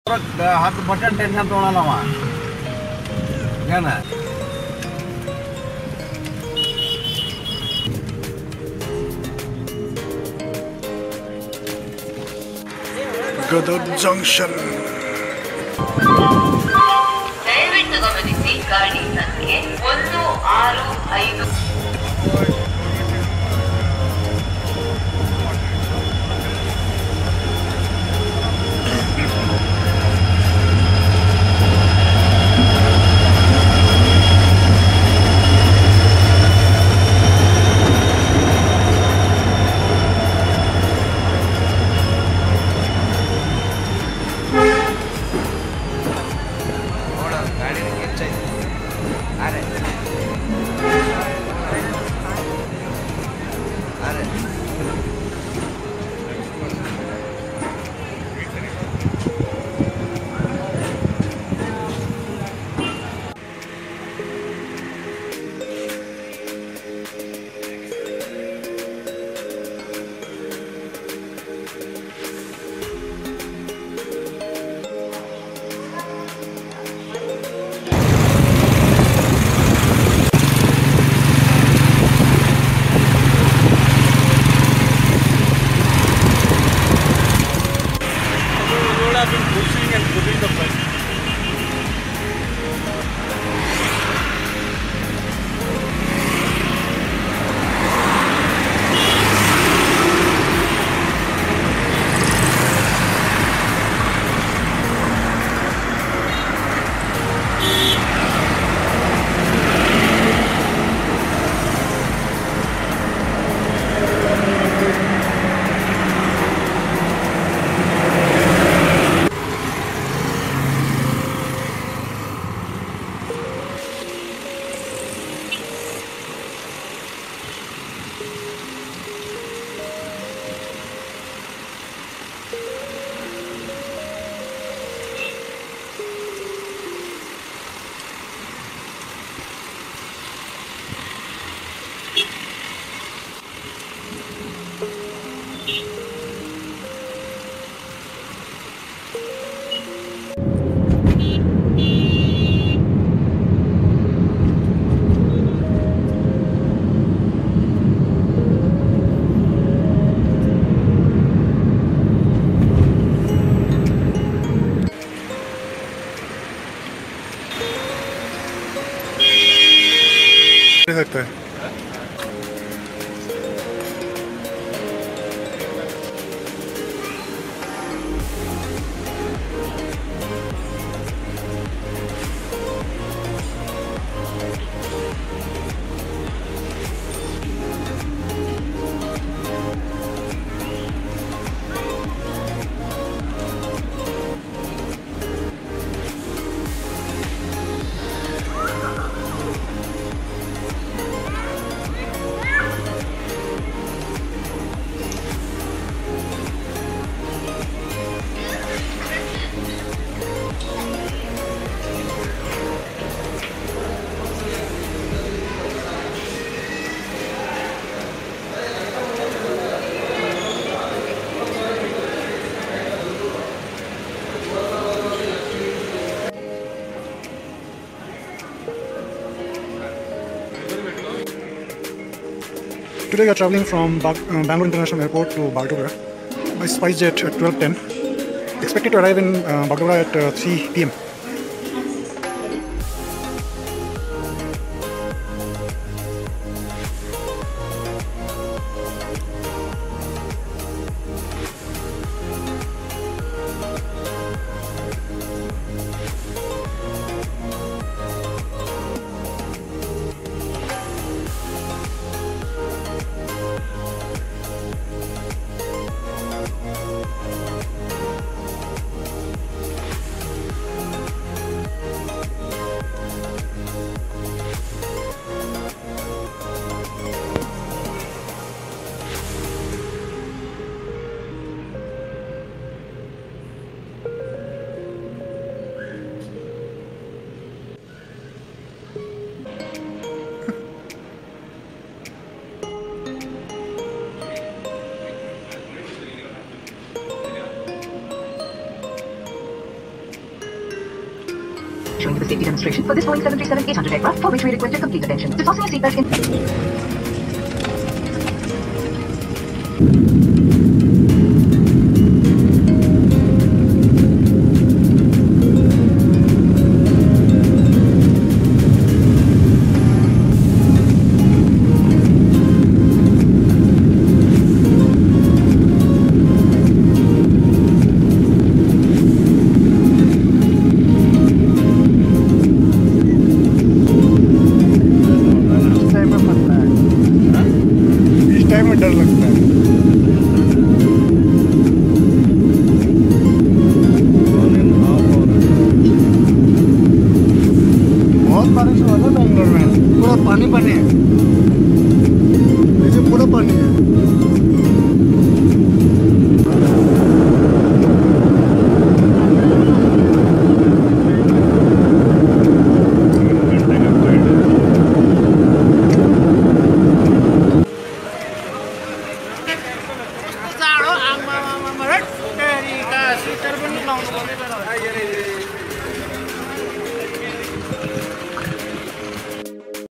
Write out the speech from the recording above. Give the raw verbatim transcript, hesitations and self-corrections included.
ಹತ್ತು percent tension ತೊಗೊಳಲ್ಲವ ಏನ Gadag junction. ದಯವಿಟ್ಟು ಗಮನಿಸಿ, ಗಾಡಿ ಸಂಖ್ಯೆ ಒಂದು ಆರು ಐದು सकता है. Today we are traveling from Bag uh, Bangalore International Airport to Bagdogra by SpiceJet at twelve ten. Expected to arrive in uh, Bagdogra at uh, three p m Showing you the safety demonstration for this Boeing seven thirty-seven eight hundred aircraft, for which we request your complete attention. To fasten your seatbelt in... डर लगता है। बहुत बारिश हुआ था बेंगलोर में, पूरा पानी पानी है, नीचे पूरा पानी है। Dari kasih terbang langsung